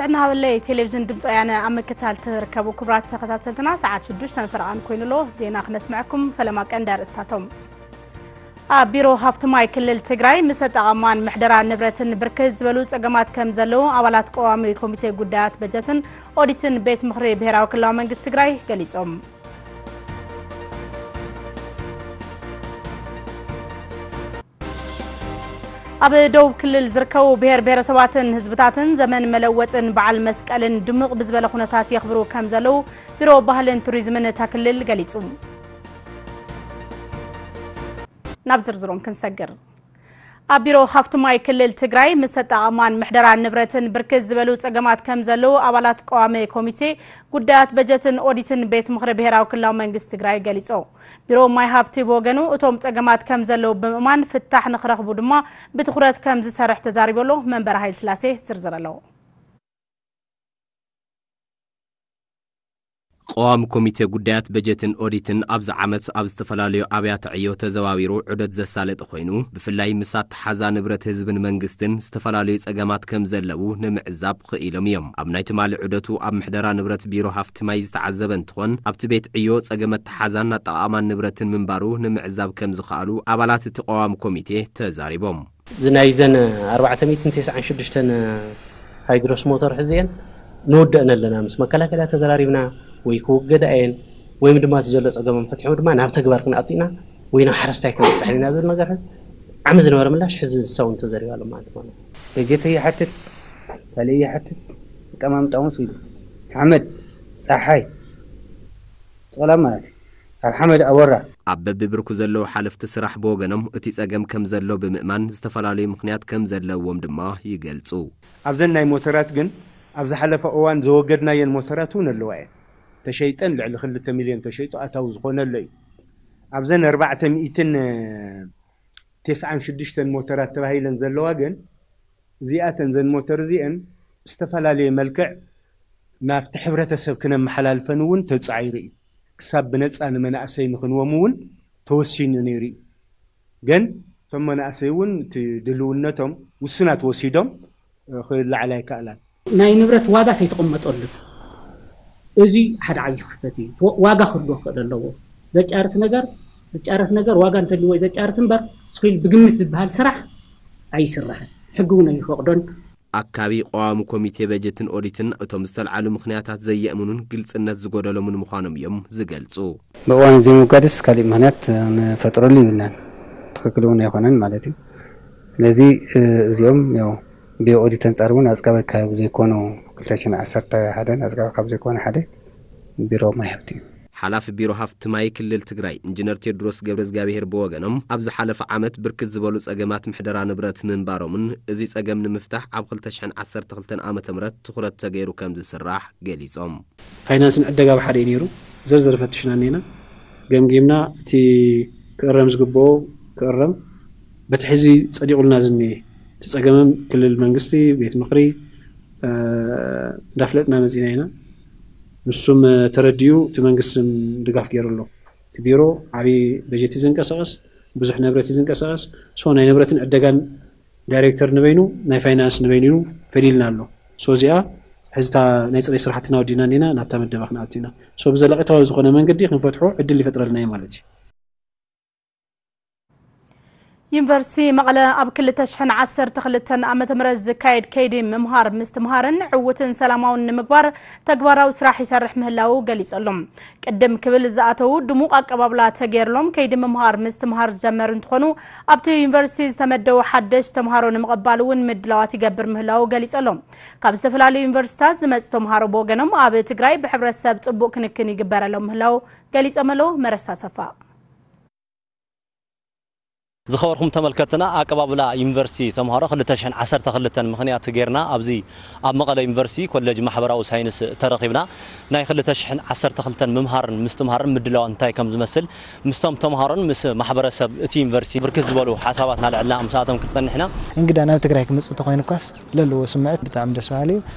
سعدنا هاولي تلفزيون دمت أنا أمكتال تركبوا كبرات تخطاتنا ساعات 6 فرعان كوينلو زينا نسمعكم فلما كان دار استاتهم بيرو هافتماي كلل تግራይ مسد أمان محدرا نبرتن بركز بلوز أجمعات كم زلوا أولاد قوامي كوميتي قدات بجتن أوديتن بيت مخري بهراو كلام منجس تግራይ قليصهم أبي دوب كل الزركو بهر سواتن هزبتاتن زمن ملوتن بعل مسكالن دمق بزبالة خونتات يخبروا كم زلو بيرو بهلن توريزمن تاكلل قليصهم نبزر زروم كنسجر أبيرو هافتماي كلل تግራይ مسد أمان محدرا نبرتن بركز بلو تجمعات كم زلو أولاد قوامي كوميتي قدات بجتن أوديتن بيت مخرب هراو كلام منجس تግራይ قليصو بيرو ماي هابتي بوغنو أتوم تجمعات كم زلو بممان فتح نخرخ بودما بتخرات كم زسرح تزاربلو من برهاي سلاسي ترزرلو قوام كوميتي قدات بجتن أوديتن أبز عمت أبز تفلاليو أبيات عيو تزواويرو عدد زسالة خوينو بفلاي مسات حزان نبرت هزبن منجستن استفلاليو تأجمات كم زلو نمعزاب خيلم يوم أبنايت مال عدتو أب محدرا نبرت بيرو هفت مايز تعذبن تخون أبتبيت عيو تأجمت حزان نتأمان نبرت من بارو نمعزاب كم زخالو أبلات تقوام كوميتي تزاربهم زنايزن 496 هيدروس موتور حزين نودنا لنا مس مكلاكلا تزاريبنا ويكوجد عين ويمدمات جلس أقام فتح ودما نعم تكبر كنا أعطينا وينا حرستك نسعين هذا النجار عمزنا ورا ملاش حزن السون تزري ولا ما أتمنى جيت هي حتى هي حتى كمان تعون سيدو محمد صحاي سلامات محمد أورا عبب بركو زلو حلف تسرح بوغنم اتيس أقام كم زلو بمئمان استفلالي مخنيات كم زلو ومدما يقلصو أبزلنا موترات جن أبز حلف أوان زوجدنا ين موتراتون اللواء تشيطن لعل 5 مليون تشيطو أتاو زغونا اللي عبزان 496 موترات تباهيلن زلواغن زيئاتن زن موتر زيئن استفلالي ملكع نافت حبرة سبكنا محلال فنون تتصعيري كساب بنصان منأسي نخنومون توسين نيري جن ثم منأسيون تدلونتهم وسنا توسيدهم خير لعليك ألان ناي نبرت واغا سيتقمط له ازي حد عاي خفتي واغا خدو خدلو زچارس نجار واغا انت لوي زچارس انبر سكيل بغمس بحال سرح اي سرح حقونا يفقدون أكابي قوام كوميتي بجتن أوديتن أتوم استلعلو مخنياتات زي يأمنون قلت الناس زغودلو من مخانم يوم زغلصو بوان زي مقادس كالي مهنيات فترولي منان تخكلون يخونن مالتي لذي زيوم يو بيو أوديتن تارون أزقابي كابزي كونو كلتاشن عسرت حدا أزقابي كابزي كون حدا بيرو ما يبتي حلاف بيرو هافت ماي كلل تግራይ انجينير تيدروس جبرز غابير بوغنم ابز حلف عامت بركز زبلو صقمات محدرا نبرت من بارومن ازي صقم نمفتح عب 2012 عامه مرت تخرت تغيرو كم زسراح غليصوم فاينانس عدغا بحري نيرو زرزر فتشنا نينا جمجمنا تي كرم زغبو كرم بتحزي صديقنا زني تصقمم كل المنجستي بيت مقري دافلتنا مزينينا نسوم ترديو تمنجسم دغاف غيرلو تبيرو عبي بجيتي زنقساس بزح نبرتي زنقساس سو ناي نبرتن عدغان دايركتور نبينو ناي فاينانس نبينو فديلنالو سوزيا حزتا ناي صري سرحتنا ودينا نينا ناتا مدبخنا اتينا سو بزلقتاو زخونه منغدي خنفتحو عدل يفطرلنا مالتي يونيفرسيتي مقله أب كل تشحن 10 عامة مرز كايد كيدي ممهار مستمهارن عوتن سلاماون مقبار تقبارو سراح يسرح مهلاو قليس اللهم قدم كبل زاتو دموق أقبابلا تغيرلهم كيدي ممهار مستمهار زمرن تخونو أبتي يونيفرسيتي تمدو حدش تمهارون مقبالون مدلوات يقبر مهلاو قليس اللهم كاب استفلالي يونيفرسيتات زمت تمهارو بوغنم أب تقراي بحبر السبت طبو كنكن يقبر لهم مهلاو قليس أملو مرسا صفا زخوركم تملكتنا أقبابلا يونيفرسيتي تمهارو 2012 مخنيات غيرنا أبزي أب مقله يونيفرسيتي كولج محبراو ساينس ترقيبنا ناي 2012 ممهار مستمهار مدلو انتاي كم زمسل مستم تمهارن مس محبرسب اتي يونيفرسيتي بركز زبلو حساباتنا لعلنا مساتهم كتصنحنا انقدا انا تግራይ كمص تخوين كاس للو سمعت بتاع دسوالي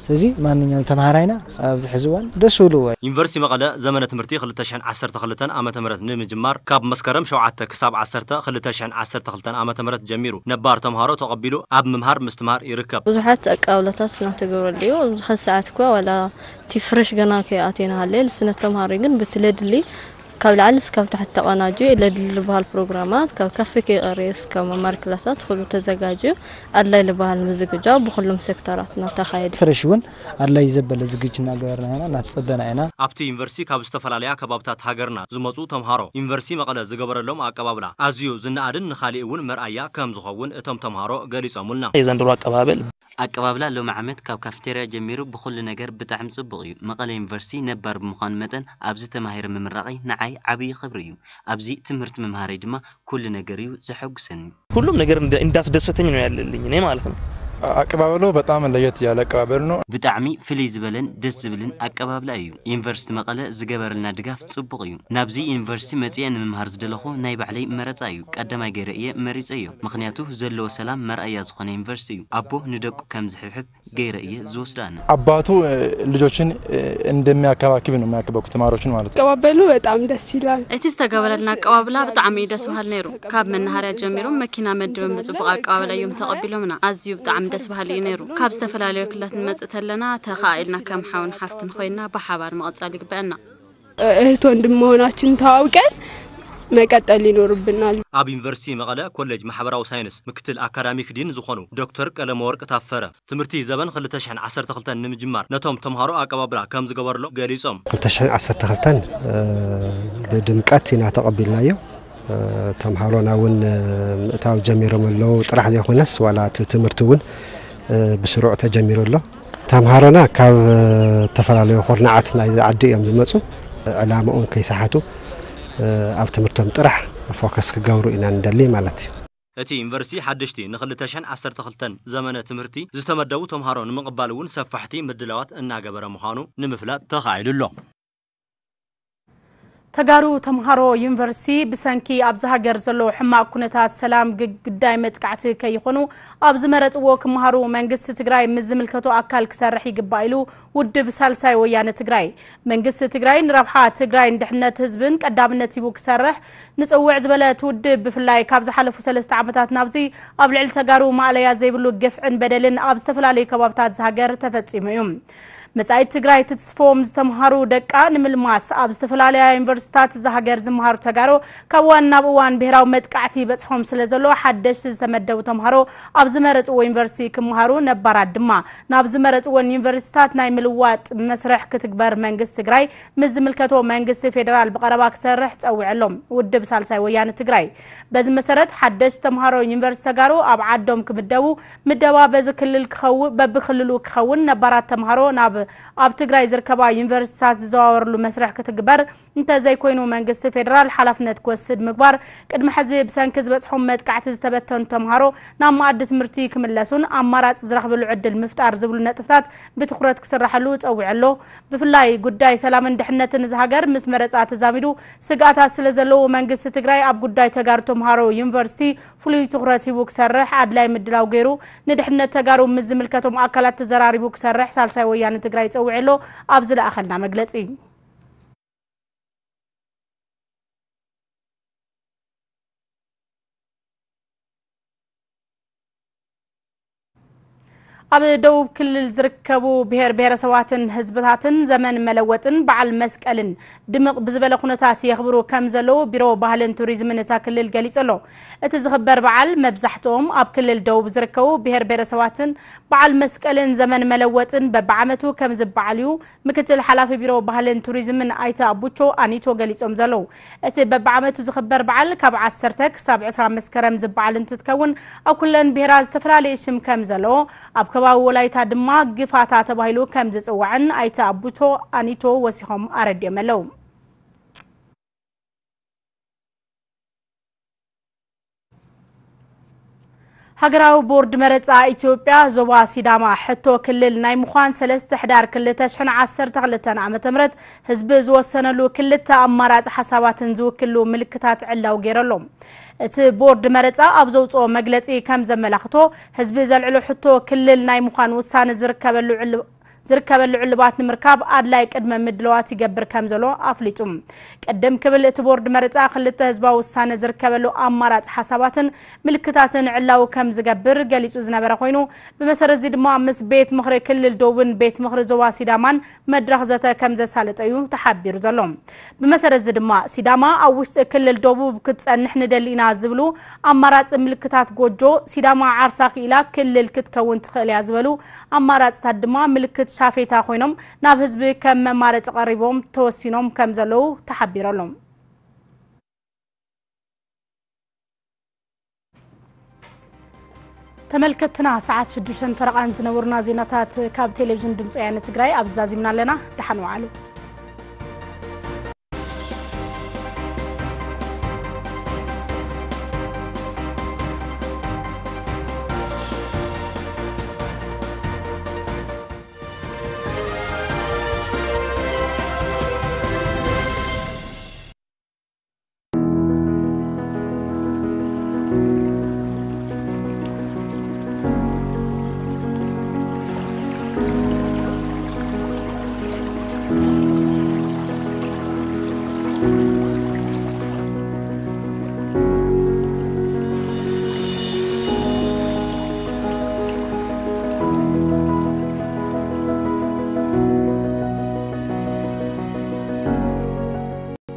ስለዚህ ማንኛውም ተማሃራይና ኣብዚ ሕዝዋን ደስ ብሉዎ ዩኒቨርሲቲ መቐለ ዘመነ ትምህርቲ 2012 ዓመተ ምህረት ንምጅማር ካብ መስከረም 7 ክሳብ 10 2012 ዓመተ ምህረት ጀሚሩ ነባር ተምሃሮ ተቐቢሉ ኣብ ምምሃር ምስትምሃር ይርከብ ብዙሓት ኣቃውለታት እናተገበረልዩ ብዙ ሰዓት እኮ ወላ ቲፍሬሽ ገና ከኣቴና ሃለል ስነ ተምሃሮ ግን ብትለድሊ ካብ ላዕሊ እስካብ ታሕቲ ተቐናጁ ለድሊ ልበሃል ፕሮግራማት ካብ ካፌ ከሪስ ካብ መማር ክላሳት ሁሉ ተዘጋጅዩ ኣድላይ ልበሃል ምዝግጃው ብኩሉም ሴክተራት እናተኻየደ ፍሬሽ እውን ኣድላይ ዘበለ ዝግጅና ገበርና እናተጸበና ኢና ኣብቲ ዩኒቨርሲቲ ካብ ዝተፈላለዩ ከባቢታት ሃገርና ዝመጹ ተምሃሮ ዩኒቨርሲቲ መቐለ ዝገበረሎም ኣቀባብላ ኣዝዩ ዝናኣድን ንኻሊእ እውን መርኣያ ከም ዝኸውን እቶም ተምሃሮ ገሊጾሙልና የዘንድሮ ኣቀባብላ ሎም ዓመት ካብ ካፍቴርያ ጀሚሩ ብኩሉ ነገር ብጣዕሚ ጽቡቕ እዩ መቐለ ዩኒቨርሲቲ ነባር ብምዃኑ መጠን ኣብዚ ተማሂረ ምምራቂ ንዓይ ዓብይ ኽብሪ እዩ ኣብዚ ትምህርቲ መምሃረይ ድማ ኩሉ ነገር እዩ ዘሐጉሰኒ ሁሉም ነገር እንዳስደሰተኝ ነው ያለልኝ እኔ ማለት ነው አቀባበሉ በጣም ለየት ያለ አቀባበል ነው ብጣዕሚ ፍልይ ዝበለን ደስ ዝብልን አቀባብላ እዩ ዩኒቨርሲቲ መቐለ ዝገበረልና ድጋፍ ጽቡቕ እዩ ናብዚ ዩኒቨርሲቲ መጽያ ንምምሃር ዝደለኹ ናይ ባዕለይ መረጻ እዩ ቀዳማይ ገይረ እየ መሪጸ እዩ ምክንያቱ ዘለዎ ሰላም መርኣያ ዝኾነ ዩኒቨርሲቲ እዩ አቦ ንደቁ ከም ዝሕብሕብ ገይረ እየ ዝወስዳነ አባቱ ልጆችን እንደሚያከባክብ ነው የሚያከባክቡ ተማሪዎችን ማለት ነው አቀባበሉ በጣም ደስ ይላል እቲ ዝተገበረልና አቀባብላ ብጣዕሚ ደስ በሃል ነይሩ ካብ መናሃርያ ጀሚሩ መኪና መድበን ብጽቡቕ አቀባብላ እዮም ተቀቢሎምና ኣዝዩ ብጣዕሚ ደስ በሃል ነይሩ ካብ ዝተፈላለዩ ክላት እንመጽእ ተለና ተኻኢልና ከም ሓውን ሓፍትን ኮይና በሓባር መቀጻል ይግበአና እህት ወንድም መሆናችን ተዋውቀን መቀጠል ይኖርብናል ኣብ ዩኒቨርሲቲ መቐለ ኮሌጅ ማሕበራዊ ሳይንስ ምክትል አካዳሚክ ዲን ዝኾኑ ዶክተር ቀለመወርቅ ታፈረ ትምህርቲ ዘበን 2012 ንምጅማር ነቶም ተምሃሮ አቀባብላ ከም ዝገበርሎ ገሊጾም 2012 ብድምቀት ኢና ተቀቢልናዮ ተምሃሮና ውን ምእታው ጀሚሮም ኣለው ጥራሕ ዘይኮነስ ዋላ ትምህርቲ ውን ብስሩዕ ተጀሚሩሎ ተምሃሮና ካብ ተፈላለዩ ኹርናዓት ናይ ዓዲ እዮም ዝመጹ ዕላማኦም ከይሰሓቱ ኣብ ትምህርቶም ጥራሕ ፎከስ ክገብሩ ኢና እንደሊ ማለት እዩ እቲ ዩኒቨርሲቲ ሓድሽቲ ን2012 ዘመነ ትምህርቲ ዝተመደቡ ተምሃሮ ንምቕባል ውን ሰፋሕቲ ምድላዋት እናገበረ ምዃኑ ንምፍላጥ ተኻኢሉሎ ተጋሩ ተምሃሮ ዩኒቨርሲቲ ብሰንኪ ኣብዚ ሃገር ዘሎ ሕማቅ ኩነታት ሰላም ግዳይ መጥቃዕቲ ከይኾኑ ኣብ ዝመረጽዎ ክምሃሩ መንግስቲ ትግራይ ምዝምልከቶ ኣካል ክሰርሕ ይግባኢሉ ውድብ ሳልሳይ ወያነ ትግራይ መንግስቲ ትግራይ ንረብሓ ትግራይ ንድሕነት ህዝብን ቀዳምነት ይቡ ክሰርሕ ንጽውዕ ዝበለ ትውድብ ብፍላይ ካብ ዝሓለፉ 3 ዓመታት ናብዚ ኣብ ልዕሊ ተጋሩ ማዕለያ ዘይብሉ ገፍዕን በደልን ኣብ ዝተፈላለዩ ከባቢታት ዝሃገር ተፈጺሙ እዩ መጻኢ ትግራይ ትጽፎም ዝተምሃሩ ደቃ ንምልማስ ኣብ ዝተፈላለዩ ዩኒቨርሲቲታት ዝሃገር ዝምሃሩ ተጋሩ ካብ ዋናብ እዋን ብሄራዊ መጥቃዕቲ በጽሖም ስለዘሎ ሓደሽ ዝተመደቡ ተምሃሮ ኣብ ዝመረጽዎ ዩኒቨርሲቲ ክምሃሩ ነባራት ድማ ናብ ዝመረጽዎ ዩኒቨርሲቲታት ናይ ምልዋጥ መስርሕ ክትግበር መንግስቲ ትግራይ ምስ ዝምልከቶ መንግስቲ ፌደራል ብቀረባ ክሰርሕ ጸውዕሎም ውድብ ሳልሳይ ወያነ ትግራይ በዚ መሰረት ሓደሽ ተምሃሮ ዩኒቨርሲቲ ተጋሩ ኣብ ዓዶም ክምደቡ ምደባ በዚ ክልል ክኸውን በብክልሉ ክኸውን ነባራት ተምሃሮ ናብ ኣብ ትግራይ ዝርከባ ዩኒቨርሲቲታት ዝዘዋወርሉ መስርሕ ክትግበር እንተዘይ ኮይኑ መንግስቲ ፌደራል ሓላፍነት ክወስድ ምግባር ቅድሚ ሕዚ ብሰንኪ ዝበጽሖም መጥቃዕቲ ዝተበተኑ ተምሃሮ ናብ ማዕዲ ትምህርቲ ክምለሱን ኣማራጽ ዝረኽብሉ ዕድል ምፍጣር ዝብሉ ነጥብታት ብትኹረት ክስራሕሉ ጸውዕሎ ብፍላይ ጉዳይ ሰላምን ድሕነትን ዝሃገር ምስ መረጻ ተዛሚዱ ስጋታት ስለዘለዎ መንግስቲ ትግራይ ኣብ ጉዳይ ተጋሩ ተምሃሮ ዩኒቨርሲቲ ፍሉይ ትኹረት ሂቡ ክሰርሕ ኣድላይ ምድላው ገይሩ ንድሕነት ተጋሩ ምስ ዝምልከቶም ኣካላት ተዘራሪቡ ክሰርሕ ሳልሳይ ወያነ ትግራይ ጸውዕሎ ኣብ ዝለኣኸልና መግለጺ ኣብ ደቡብ ክልል ዝርከቡ ብሄር ብሄረሰባትን ህዝብታትን ዘመን መለወጥን በዓል መስቀልን ድምቕ ብዝበለ ኩነታት የኽብሩ ከም ዘለው ቢሮ ባህልን ቱሪዝምን እታ ክልል ገሊጸሎ እቲ ዝኽበር በዓል መብዛሕትኦም ኣብ ክልል ደቡብ ዝርከቡ ብሄር ብሄረሰባትን በዓል መስቀልን ዘመን መለወጥን በብዓመቱ ከም ዝበዓል እዩ ምክትል ሓላፊ ቢሮ ባህልን ቱሪዝምን ኣይተ አቡቾ ኣኒቶ ገሊጾም ዘለው እቲ በብዓመቱ ዝኽበር በዓል ካብ 10 ክሳብ 20 መስከረም ዝበዓል እንትትከውን ኣብ ኩለን ብሄራት ዝተፈላለየ ሽም ከም ዘለው ኣብ ከባቢ ወላይታ ድማ ግፋታ ተባሂሉ ከም ዝጽዋዕን ኣይተ አቡቶ ኣኒቶ ወሲኾም ኣረድየመለው ሃገራዊ ቦርድ መረጻ ኢትዮጵያ ዞባ ሲዳማ ሕቶ ክልል ናይ ምዃን 3 ሕዳር 2012 ዓመተ ምህረት ህዝቢ ዝወሰነሉ ክልተ ኣማራጺ ሓሳባትን ዝውክሉ ምልክታት ዕላው ገይረሎም እቲ ቦርድ መረጻ ኣብ ዘውጽኦ መግለጺ ከም ዘመላኽቶ ህዝቢ ዘልዕሉ ሕቶ ክልል ናይ ምዃን ውሳነ ዝርከበሉ ዕልባት ንምርካብ ኣድላይ ቅድመ ምድለዋት ይገብር ከም ዘሎ ኣፍሊጡ ቀደም ክብል እቲ ቦርድ መረፃ ክልተ ህዝባዊ ውሳነ ዝርከበሉ ኣማራጭ ሓሳባትን ምልክታትን ዕላው ከም ዝገብር ገሊጹ ዝነበረ ኮይኑ ብመሰረት እዚ ድማ ምስ ቤት ምኽሪ ክልል ደቡብን ቤት ምኽሪ ዞባ ሲዳማን መድረኽ ዘተ ከም ዘሳለጠ እዩ ተሓቢሩ ዘሎ ብመሰረት እዚ ድማ ሲዳማ ኣብ ውሽጢ ክልል ደቡብ ክትጸንሕ ንደሊና ዝብሉ ኣማራጭ ምልክታት ጎጆ ሲዳማ ዓርሳ ኺላ ክልል ክትከውን ትኽእል እያ ዝበሉ ኣማራጭታት ድማ ምልክት ሻፌታ ኮይኖም ናብ ህዝቢ ከም መማረጽ ቀሪቦም ተወሲኖም ከም ዘለው ተሓቢሮሎም ተመልከትና ሰዓት 6 ተረቃን ዝነብሩና ዜናታት ካብ ቴሌቪዥን ድምጽ ወያነ ትግራይ ኣብዛዚምና ኣለና ደሓን ዋዕሉ